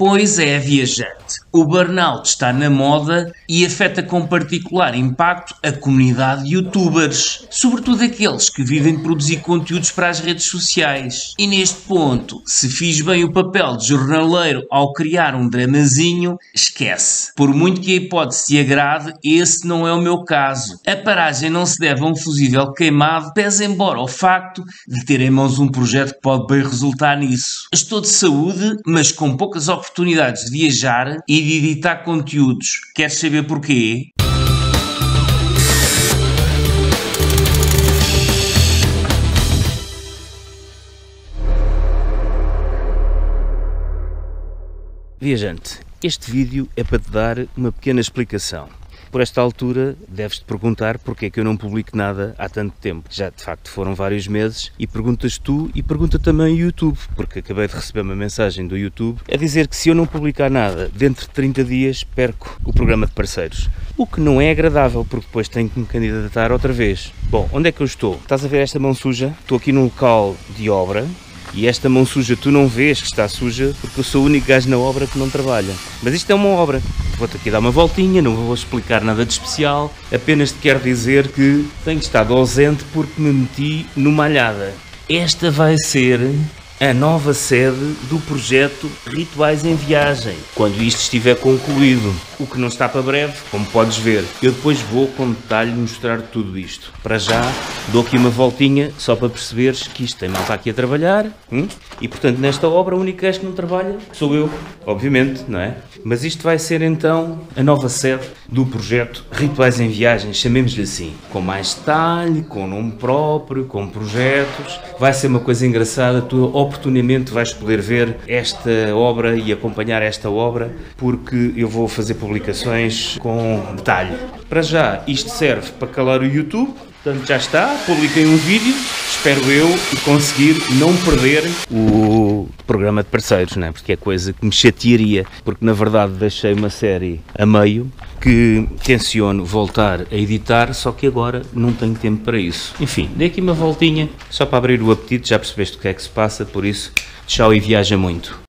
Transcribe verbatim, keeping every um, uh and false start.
Pois é, viajante. O burnout está na moda e afeta com particular impacto a comunidade de youtubers, sobretudo aqueles que vivem de produzir conteúdos para as redes sociais. E neste ponto, se fiz bem o papel de jornaleiro ao criar um dramazinho, esquece. Por muito que a hipótese te agrade, esse não é o meu caso. A paragem não se deve a um fusível queimado, pese embora o facto de ter em mãos um projeto que pode bem resultar nisso. Estou de saúde, mas com poucas oportunidades de viajar e de editar conteúdos. Queres saber porquê? Viajante, este vídeo é para te dar uma pequena explicação. Por esta altura, deves-te perguntar porque é que eu não publico nada há tanto tempo. Já, de facto, foram vários meses e perguntas tu e pergunta também o YouTube, porque acabei de receber uma mensagem do YouTube a dizer que se eu não publicar nada dentro de trinta dias, perco o programa de parceiros. O que não é agradável, porque depois tenho que me candidatar outra vez. Bom, onde é que eu estou? Estás a ver esta mão suja? Estou aqui num local de obra. E esta mão suja tu não vês que está suja porque eu sou o único gajo na obra que não trabalha. Mas isto é uma obra. Vou-te aqui dar uma voltinha, não vou explicar nada de especial, apenas te quero dizer que tenho estado ausente porque me meti numa alhada. Esta vai ser a nova sede do projeto Rituais em Viagem, quando isto estiver concluído. O que não está para breve, como podes ver. Eu depois vou com detalhe mostrar tudo isto. Para já, dou aqui uma voltinha só para perceberes que isto tem malta aqui a trabalhar. Hum? E portanto, nesta obra, o único gajo que não trabalha sou eu, obviamente, não é? Mas isto vai ser então a nova sede do projeto Rituais em Viagem, chamemos-lhe assim. Com mais detalhe, com nome próprio, com projetos. Vai ser uma coisa engraçada, tu oportunamente vais poder ver esta obra e acompanhar esta obra, porque eu vou fazer publicações com detalhe. Para já, isto serve para calar o YouTube, portanto já está, publiquei um vídeo, espero eu conseguir não perder o programa de parceiros, não é? Porque é coisa que me chatearia, porque na verdade deixei uma série a meio que tenciono voltar a editar, só que agora não tenho tempo para isso. Enfim, dei aqui uma voltinha só para abrir o apetite, já percebeste o que é que se passa, por isso, tchau e viaja muito.